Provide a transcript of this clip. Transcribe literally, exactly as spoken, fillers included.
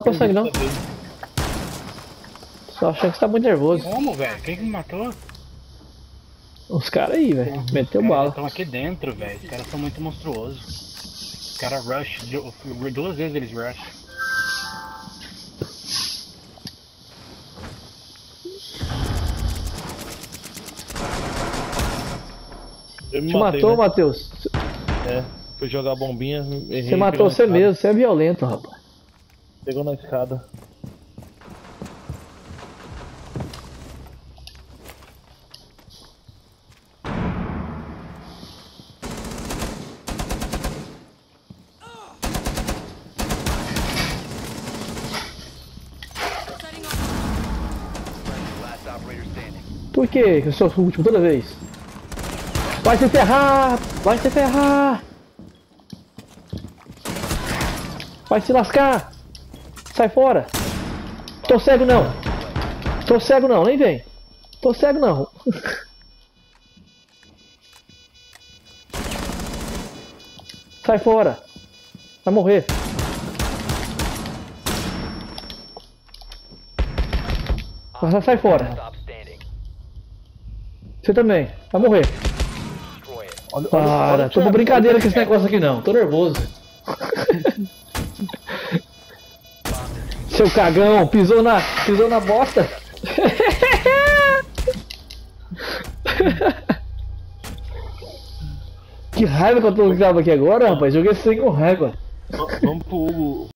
consegue não. Só achando que você tá muito nervoso. Como, velho? Quem que me matou? Os caras aí, velho. Meteu Os caras bala. estão aqui dentro, velho. Os caras são muito monstruosos. Os caras rush. Duas vezes eles rush. Eu me Te matei, matou, né? Matheus? É, fui jogar a bombinha, errei. Você matou você mesmo, você é violento, rapaz. Pegou na escada. Por que eu sou o último toda vez? Vai se ferrar! Vai se ferrar! Vai se lascar! Sai fora! Tô cego não! Tô cego não, nem vem! Tô cego não! Sai fora! Vai morrer! Sai, sai fora! Você também, vai morrer! Olha, olha, Para, olha, tô com brincadeira com esse negócio aqui não, tô nervoso. Seu cagão, pisou na, pisou na bosta. Que raiva que eu tô aqui agora, rapaz. Joguei sem com raiva. Vamos pro Hugo.